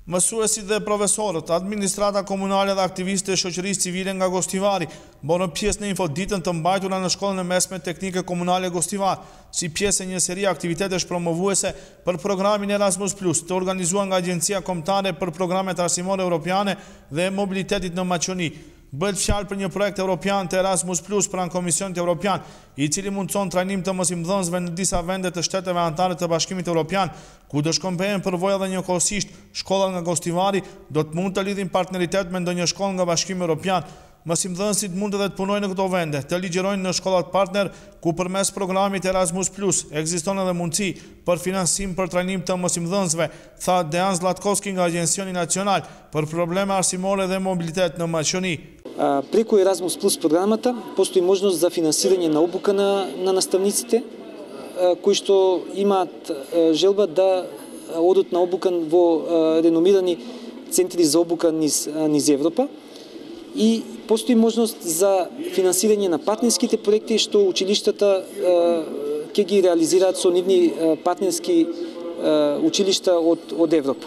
Mësuesit dhe profesorët, administrata komunale dhe aktiviste e shoqërisë civile nga Gostivari morën pjesë në infoditën të mbajtura në shkollën e mesme teknike komunale Gostivar, si pjesë e një seri aktivitetesh promovuese për programin Erasmus+, të organizuar nga Agjencia Kombëtare për Programet Arsimore Europiane dhe Mobilitetit në Maqoni. Bëhet fjalë për një projekt evropian të Erasmus+ pranë Komisionit Evropian, i cili mundson trajnim të mësimdhënësve në disa vende të shteteve anëtare të Bashkimit Evropian, ku do shkëmbehen përvojë dhe njëkohësisht shkollat nga Gostivari do të mund të lidhin partneritet me ndonjë shkollë nga Bashkimi Evropian. Mësimdhënësit mund edhe të punojnë në këto vende, të ligjerojnë në shkollat partner, ku përmes programit Erasmus+ ekziston edhe mundësi për finansim për trajnim të mësimdhënësve, tha Dejan Zlatkovski nga Agjencioni Nacional për Probleme Arsimore dhe Mobilitet në Maqoni. Преко Erasmus+ програмата постои можност за финансирање на обука на наставниците кои што имаат желба да одат на обука во реномирани центри за обука низ Европа. И постои можност за финансирање на партнерските проекти што училиштата ќе ги реализираат со нивни партнерски училишта од Европа.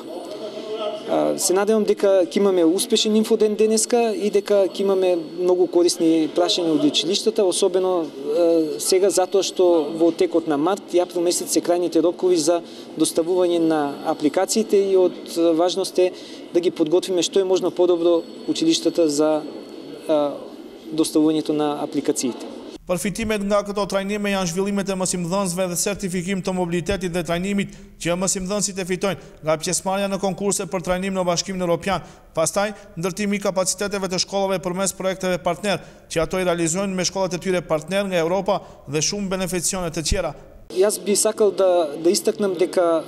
Се надевам дека ќе имаме успешен инфоден денеска и дека ќе имаме многу корисни прашања од училиштата, особено сега затоа што во текот на март и април месец се крајните рокови за доставување на апликациите и од важност е да ги подготвиме што е можно подобро училиштата за доставувањето на апликациите. Përfitimet nga këto trajnime janë zhvillimet e mësimdhënësve dhe certifikim të mobilitetit dhe trajnimit që mësimdhënësit e fitojnë nga pjesëmarrja në konkurse për trajnim në Bashkimin Evropian. Pastaj, ndërtimi i kapaciteteve të shkollave përmes projekteve partner, që ato i realizojnë me shkollat e tyre partner nga Europa dhe shumë beneficione të tjera. Јас би сакал да истакнам дека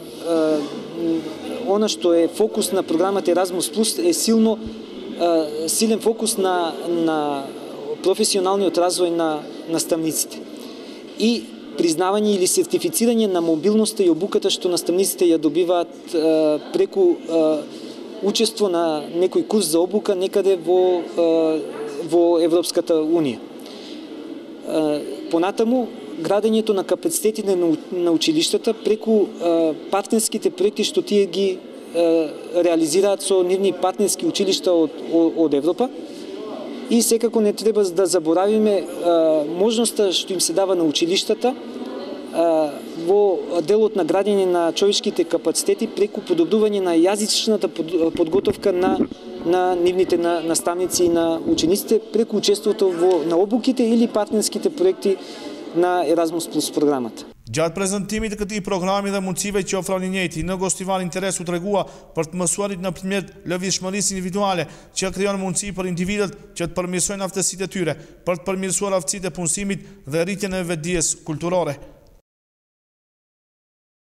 она што е фокус на програмата Erasmus+ е силен фокус на професионалниот развој на наставниците и признавање или сертифицирање на мобилноста и обуката што наставниците ја добиваат преку учество на некој курс за обука некаде во Европската унија. Понатаму, градењето на капацитетите на училиштата преку партнерските проекти што тие ги реализираат со нивни партнерски училишта од Европа. И секако не треба да заборавиме можноста што им се дава на училиштата во делот на градење на човечките капацитети преку подобрување на јазичната подготовка на нивните наставници и на учениците преку учеството на обуките или партнерските проекти на Erasmus+ програмата. Gjatë prezantimit të këtij programi dhe mundësive që ofron i njëjti, në Gostivar interes u tregua për të mësuarit nëpërmjet lëvizshmërisë individuale, që krijon mundësi për individët që të përmirësojnë aftësitë e tyre, për të përmirësuar aftësitë e punësimit dhe rritjen e vetdijes kulturore.